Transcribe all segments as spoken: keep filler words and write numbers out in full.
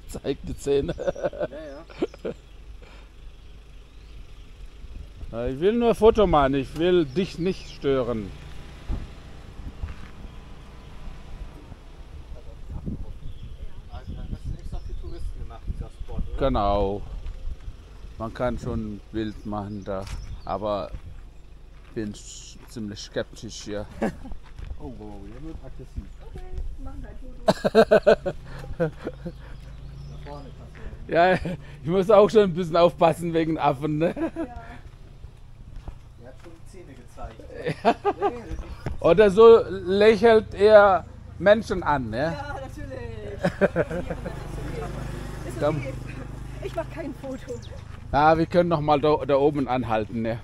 zeigt die Zähne. Ja, ja. Ich will nur Foto machen, ich will dich nicht stören. Also, das ist extra für Touristen gemacht, dieser Spot, oder? Genau. Man kann schon Bild machen da, aber bin sch- ziemlich skeptisch hier. Oh, wow, ihr wird aggressiv. Okay, machen ein Foto. Da vorne kannst du. Ja, ich muss auch schon ein bisschen aufpassen wegen Affen, ne? Ja. Er hat schon die Zähne gezeigt. Ja. Ja, ja, Oder so lächelt er Menschen an, ne? Ja, natürlich. Ist Komm. okay. Ich mach kein Foto. Ja, wir können noch mal da, da oben anhalten, ne?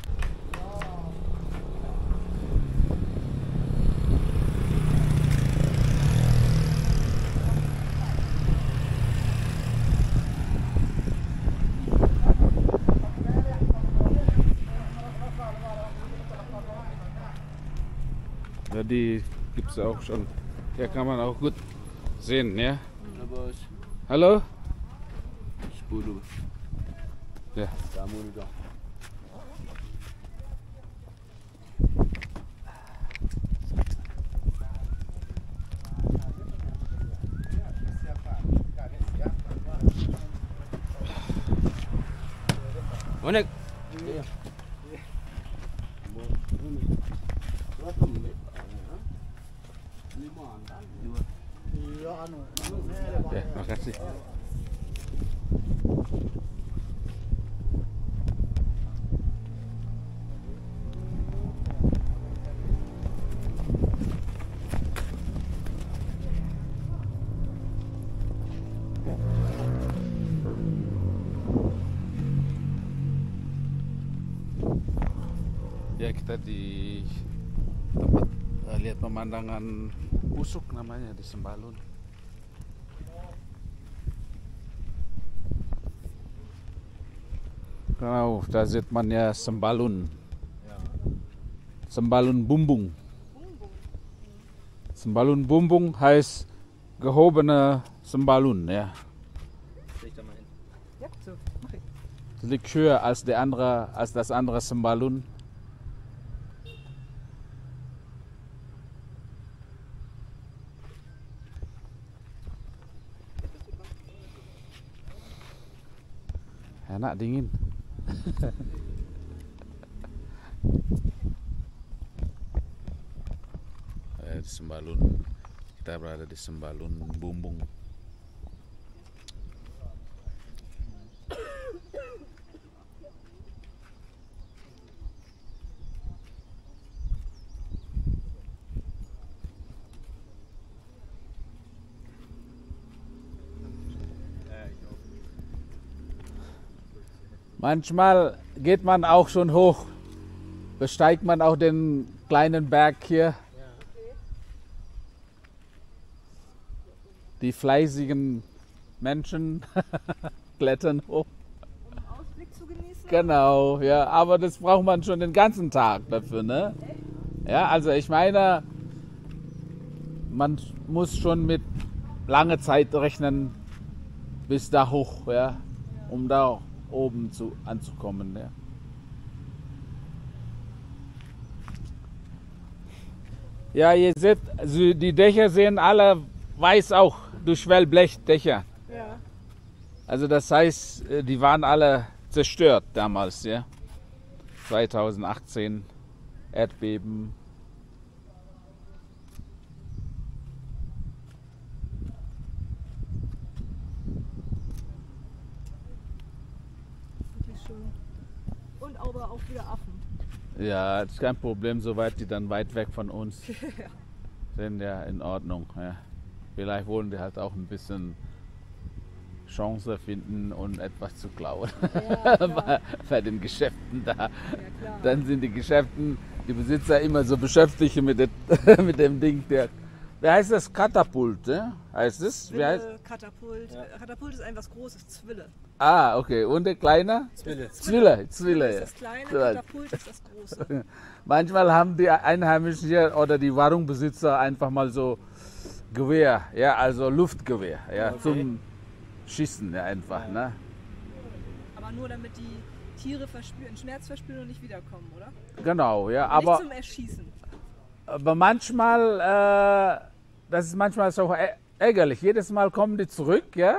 Ja, die gibt es auch schon. Hier kann man auch gut sehen, ne? Hallo? sepuluh. Ja. Kamu juga. Monik. Ya, makasih. Ya, kita di tempat eh, lihat pemandangan Usuk namanya di Sembalun. Genau, da sieht man ja Sembalun. Sembalun Bumbung. Sembalun Bumbung heißt gehobene Sembalun, ja. Leg da mal hin. Ja, so, mach ich. Das liegt höher als, der andere, als das andere Sembalun. Enak dingin. Eh, di Sembalun. Kita berada di Sembalun Bumbung. Manchmal geht man auch schon hoch, besteigt man auch den kleinen Berg hier. Die fleißigen Menschen klettern hoch. Um den Ausblick zu genießen. Genau, ja, aber das braucht man schon den ganzen Tag dafür, ne? Ja, also ich meine, man muss schon mit langer Zeit rechnen bis da hoch, ja, um da oben zu, anzukommen. Ja. Ja, ihr seht, also die Dächer sehen alle weiß auch, durch Wellblechdächer. Ja. Also das heißt, die waren alle zerstört damals, ja. zweitausendachtzehn Erdbeben. Wirklich schön. Und aber auch wieder Affen. Ja, das ist kein Problem, soweit die dann weit weg von uns sind, ja in Ordnung. Ja. Vielleicht wollen die halt auch ein bisschen Chance finden und etwas zu klauen Ja, klar. bei, bei den Geschäften da. Ja, klar. Dann sind die Geschäften, die Besitzer immer so beschäftigt mit, dem- mit dem Ding. Der, wie heißt das? Katapult, ne? Heißt es? Wie heißt? Zwille, Katapult. Katapult ist ein was Großes, Zwille. Ah, okay. Und der Kleine? Zwille. Zwille, Zwille. ist Ja. das kleine, Zwille. Katapult ist das große. Manchmal haben die Einheimischen hier oder die Warenbesitzer einfach mal so Gewehr, ja, also Luftgewehr, ja, Okay. zum schießen ja, einfach. Ne? Aber nur damit die Tiere verspüren, Schmerz verspüren und nicht wiederkommen, oder? Genau, ja. Nicht Aber, zum Erschießen. aber manchmal, äh, das ist manchmal so ä- ärgerlich. Jedes Mal kommen die zurück. Ja?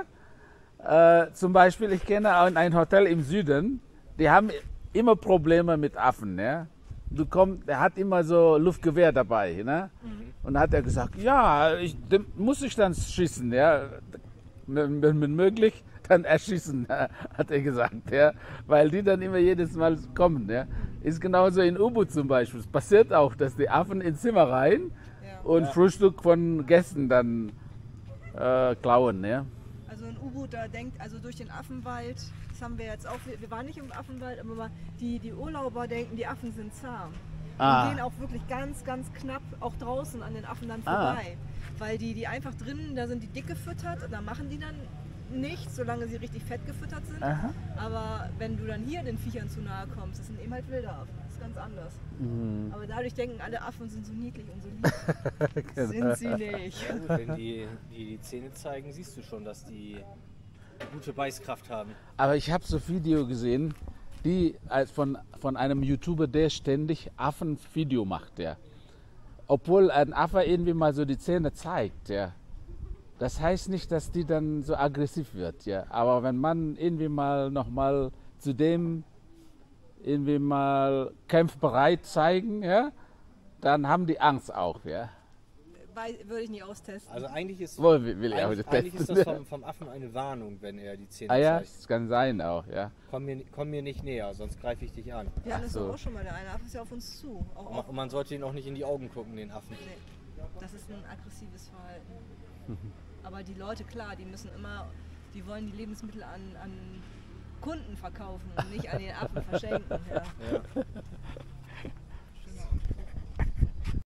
Äh, zum Beispiel, ich kenne ein, ein Hotel im Süden, die haben immer Probleme mit Affen. Ja? Du kommst, der hat immer so Luftgewehr dabei. Ne? Mhm. Und dann hat er gesagt, ja, ich, dem muss ich dann schießen. Ja? Wenn, wenn wenn möglich, dann erschießen, hat er gesagt. Ja? Weil die dann immer jedes Mal kommen. Ja? Ist genauso in U-Boot zum Beispiel. Es passiert auch, dass die Affen ins Zimmer rein Ja. und Ja. Frühstück von Gästen dann äh, klauen. Ja? Also ein U-Boot, da denkt, also durch den Affenwald, das haben wir jetzt auch, wir waren nicht im Affenwald, aber mal die, die Urlauber denken, die Affen sind zahm. Ah. Und gehen auch wirklich ganz, ganz knapp auch draußen an den Affen dann Ah. vorbei. Weil die, die einfach drinnen, da sind die dick gefüttert, da machen die dann nichts, solange sie richtig fett gefüttert sind. Aha. Aber wenn du dann hier den Viechern zu nahe kommst, das sind eben halt wilde Affen, das ist ganz anders. Mhm. Aber dadurch denken alle Affen sind so niedlich und so lieb. Sind sie nicht. Ja, gut, wenn die, die die Zähne zeigen, siehst du schon, dass die gute Beißkraft haben. Aber ich habe so Video gesehen, die als von, von einem YouTuber, der ständig Affenvideo macht, ja. Obwohl ein Affe irgendwie mal so die Zähne zeigt, ja. Das heißt nicht, dass die dann so aggressiv wird, ja. Aber wenn man irgendwie mal nochmal zu dem irgendwie mal kämpfbereit zeigen, ja, dann haben die Angst auch, ja. Weil, würde ich nicht austesten. Also eigentlich ist, Wohl will will ich auch eigentlich, nicht eigentlich ist testen. das vom, vom Affen eine Warnung, wenn er die Zähne Ah ja, zeigt. das kann sein auch, ja. Komm mir, komm mir nicht näher, sonst greife ich dich an. Wir hatten Ach das so. doch auch schon mal, der eine Affe ist ja auf uns zu. Auch, Und man- auch, Und man sollte ihn auch nicht in die Augen gucken, den Affen. nee, das ist ein aggressives Verhalten. Aber die Leute, klar, die müssen immer, die wollen die Lebensmittel an, an Kunden verkaufen und nicht an den Affen verschenken. Ja. Ja.